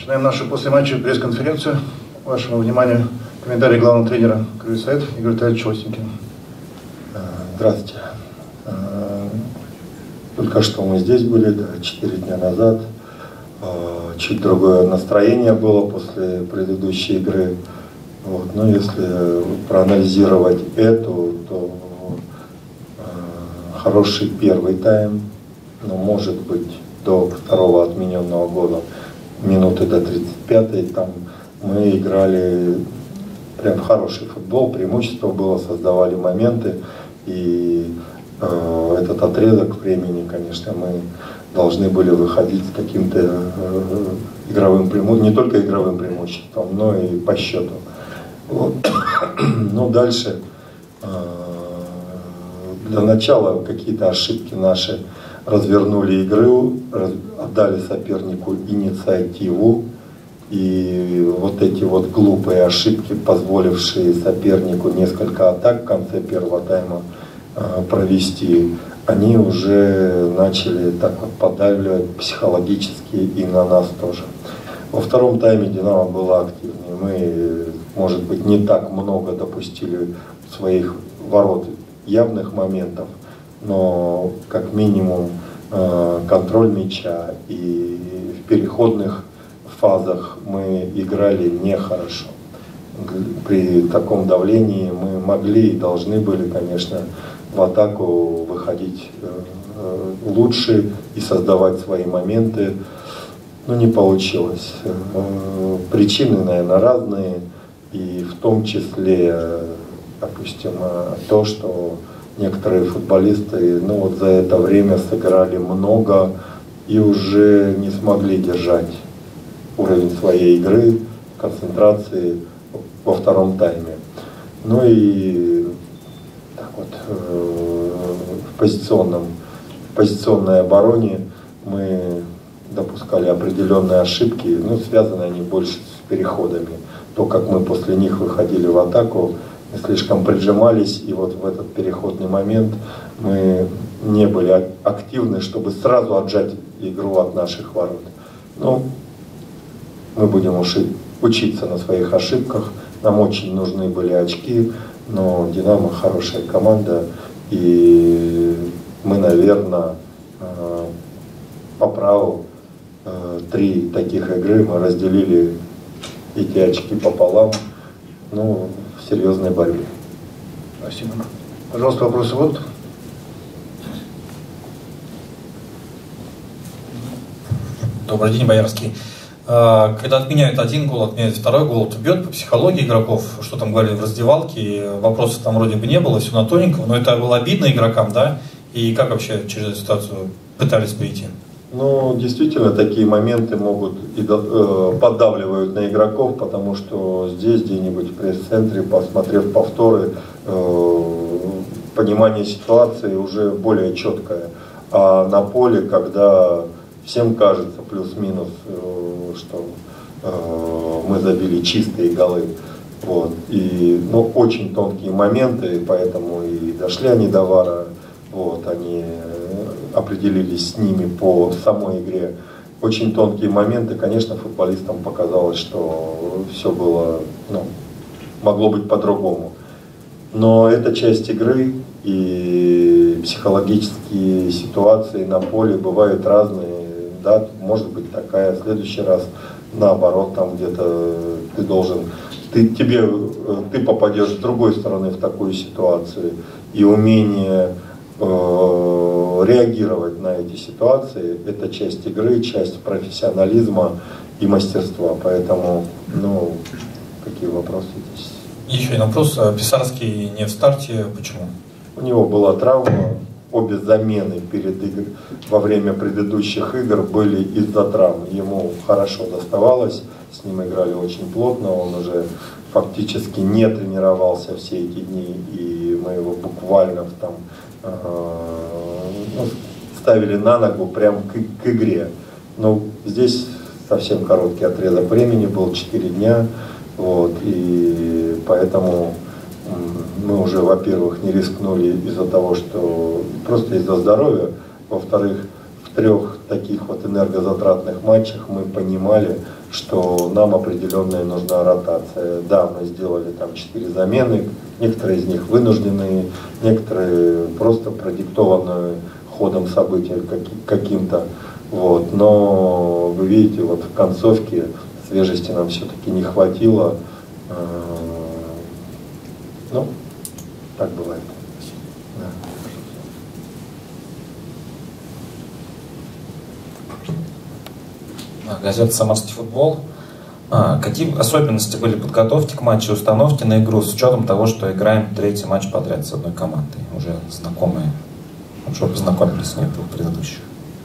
Начинаем нашу послематчевую пресс-конференцию. Вашему вниманию комментарий главного тренера Крылья Совет Игоря Витальевича Осенькина. Здравствуйте. Только что мы здесь были, 4 дня назад. Чуть другое настроение было после предыдущей игры. Вот. Но если проанализировать эту, то хороший первый тайм, но может быть до второго отмененного гола, минуты до 35-й, там мы играли прям хороший футбол, преимущество было, создавали моменты, и этот отрезок времени, конечно, мы должны были выходить с каким-то игровым преимуществом, не только игровым преимуществом, но и по счету. Вот. Но дальше, для начала какие-то ошибки наши, развернули игру, отдали сопернику инициативу, и вот эти вот глупые ошибки, позволившие сопернику несколько атак в конце первого тайма провести, они уже начали так вот подавливать психологически и на нас тоже. Во втором тайме «Динамо» было активнее. Мы, может быть, не так много допустили своих ворот явных моментов, но как минимум контроль мяча и в переходных фазах мы играли нехорошо. При таком давлении мы могли и должны были, конечно, в атаку выходить лучше и создавать свои моменты, но не получилось. Причины, наверное, разные, и в том числе, допустим, то, что некоторые футболисты, вот за это время сыграли много и уже не смогли держать уровень своей игры, концентрации во втором тайме. Ну и так вот, в позиционной обороне мы допускали определенные ошибки, связаны они больше с переходами. То, как мы после них выходили в атаку, слишком прижимались, и вот в этот переходный момент мы не были активны, чтобы сразу отжать игру от наших ворот. Мы будем учиться на своих ошибках, нам очень нужны были очки, но «Динамо» хорошая команда, и мы, наверное, по праву 3 таких игры мы разделили эти очки пополам, в серьезной борьбе. Спасибо. Пожалуйста, вопросы будут? Добрый день, Боярский. Когда отменяют один гол, отменяют второй гол, это бьет по психологии игроков, что там говорили в раздевалке, вопросов там вроде бы не было, все на тоненького, но это было обидно игрокам, да? И как вообще через эту ситуацию пытались прийти? Действительно, такие моменты могут и поддавливают на игроков, потому что здесь где-нибудь в пресс-центре, посмотрев повторы, понимание ситуации уже более четкое. А на поле, когда всем кажется плюс-минус, что мы забили чистые голы, вот, и очень тонкие моменты, поэтому и дошли они до ВАРа, вот, они определились с ними по самой игре. Очень тонкие моменты, конечно, футболистам показалось, что все было, могло быть по-другому. Но это часть игры, и психологические ситуации на поле бывают разные. Да, может быть такая, в следующий раз наоборот, там где-то ты попадешь с другой стороны в такую ситуацию, и умение реагировать на эти ситуации — это часть игры, часть профессионализма и мастерства. Поэтому, какие вопросы здесь? Еще один вопрос. Писарский не в старте. Почему? У него была травма. Обе замены во время предыдущих игр были из-за травм. Ему хорошо доставалось, с ним играли очень плотно, он уже фактически не тренировался все эти дни, и мы его буквально ставили на ногу прям к игре. Но здесь совсем короткий отрезок времени был, 4 дня, вот, и поэтому мы уже, во-первых, не рискнули из-за того, что просто из-за здоровья, во-вторых, в 3 таких вот энергозатратных матчах мы понимали, что нам определенная нужна ротация. Да, мы сделали там 4 замены, некоторые из них вынужденные, некоторые просто продиктованные ходом событий каким-то. Вот. Но вы видите, вот в концовке свежести нам все-таки не хватило. Ну, так бывает. Да. Газета «Самарский футбол». Какие особенности были подготовки к матчу и установки на игру с учетом того, что играем 3-й матч подряд с одной командой, уже знакомые, чтобы познакомились с ней в предыдущих?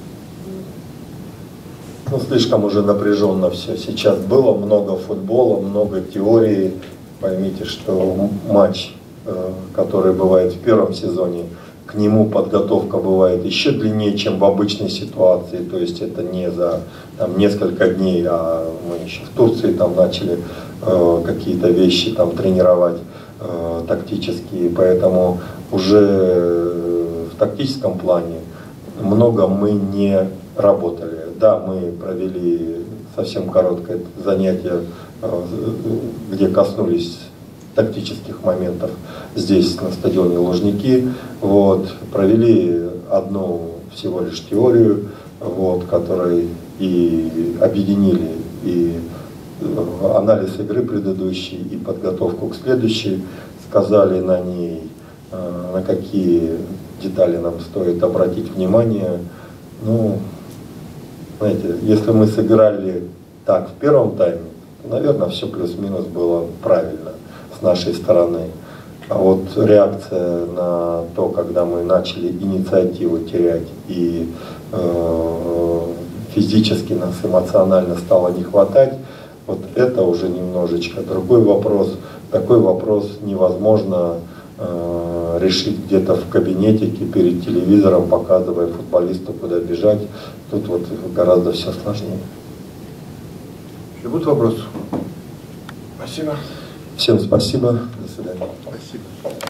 Ну, слишком уже напряженно все сейчас было, много футбола, много теории. Поймите, что матч, который бывает в первом сезоне, к нему подготовка бывает еще длиннее, чем в обычной ситуации. То есть это не за там, несколько дней, а мы еще в Турции там начали какие-то вещи там тренировать тактические. Поэтому уже в тактическом плане много мы не работали. Да, мы провели совсем короткое занятие, где коснулись тактических моментов здесь, на стадионе Лужники. Вот, провели одну всего лишь теорию, вот, которой и объединили и анализ игры предыдущей, и подготовку к следующей, сказали на ней, на какие детали нам стоит обратить внимание. Ну, знаете, если мы сыграли так в первом тайме, то, наверное, все плюс-минус было правильно с нашей стороны. А вот реакция на то, когда мы начали инициативу терять и физически нас эмоционально стало не хватать, вот это уже немножечко другой вопрос. Такой вопрос невозможно решить где-то в кабинетике перед телевизором, показывая футболисту, куда бежать. Тут вот гораздо все сложнее. Еще будут вопросы? Спасибо. Всем спасибо. До свидания. Спасибо.